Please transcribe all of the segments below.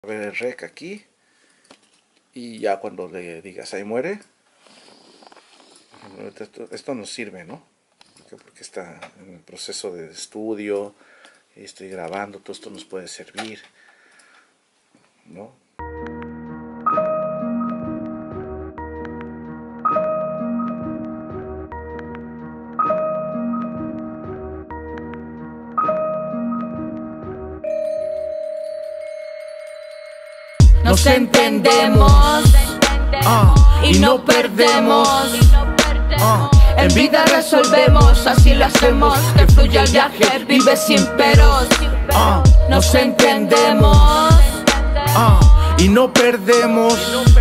A ver el rec aquí. Y ya cuando le digas ahí muere. Esto nos sirve, ¿no? Porque está en el proceso de estudio. Y estoy grabando. Todo esto nos puede servir, ¿no? Nos entendemos y no perdemos. En vida resolvemos, así lo hacemos. Que fluya el viaje, vive sin peros. Nos entendemos y no perdemos.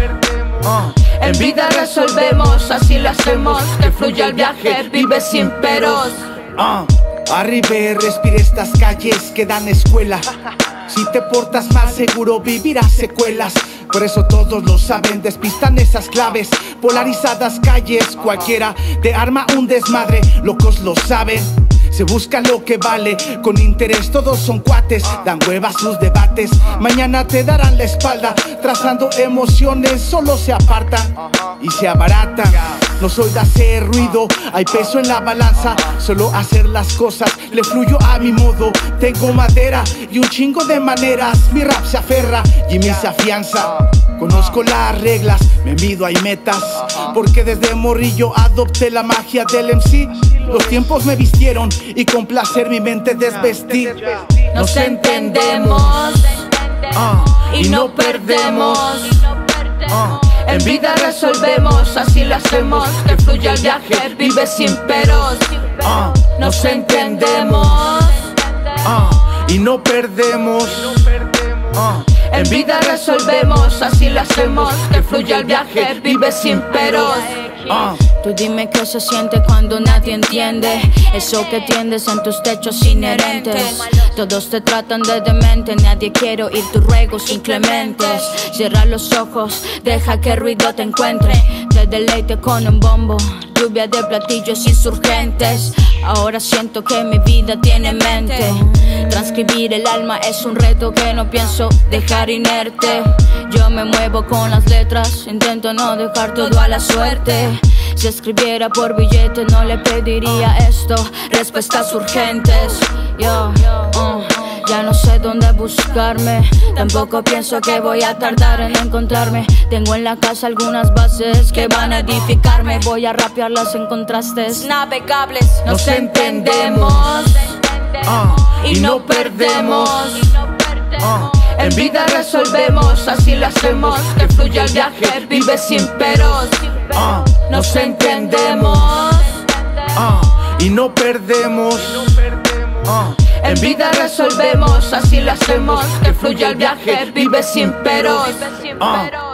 En vida resolvemos, así lo hacemos. Que fluya el viaje, vive sin peros. Arriba, respira estas calles que dan escuela. Si te portas mal, seguro vivirás secuelas. Por eso todos lo saben, despistan esas claves. Polarizadas calles, cualquiera te arma un desmadre. Locos lo saben, se busca lo que vale. Con interés todos son cuates, dan huevas sus debates. Mañana te darán la espalda, trazando emociones solo se apartan y se abaratan. No soy de hacer ruido, hay peso en la balanza. Solo hacer las cosas, le fluyo a mi modo. Tengo madera y un chingo de maneras. Mi rap se aferra y mi se afianza. Conozco las reglas, me mido, hay metas. Porque desde morrillo adopté la magia del MC. Los tiempos me vistieron y con placer mi mente desvestí. Nos entendemos y no perdemos. En vida resolvemos, así lo hacemos. Que fluya el viaje, vive sin peros. Nos entendemos y no perdemos. En vida resolvemos, así lo hacemos. Que fluya el viaje, vive sin peros. Tú dime qué se siente cuando nadie entiende eso que tiendes en tus techos inherentes. Todos te tratan de demente, nadie quiere oír tus ruegos inclementes. Cierra los ojos, deja que el ruido te encuentre. Te deleite con un bombo, lluvia de platillos insurgentes. Ahora siento que mi vida tiene mente. Transcribir el alma es un reto que no pienso dejar inerte. Yo me muevo con las letras, intento no dejar todo a la suerte. Si escribiera por billete no le pediría esto, respuestas urgentes. Ya no sé dónde buscarme, tampoco pienso que voy a tardar en encontrarme. Tengo en la casa algunas bases que van a edificarme. Voy a rapearlas en contrastes navegables. Nos entendemos y no perdemos. En vida resolvemos, así lo hacemos. Que fluya el viaje, vive sin peros. Nos entendemos y no perdemos. En vida resolvemos, así lo hacemos. Que fluya el viaje, vive sin peros.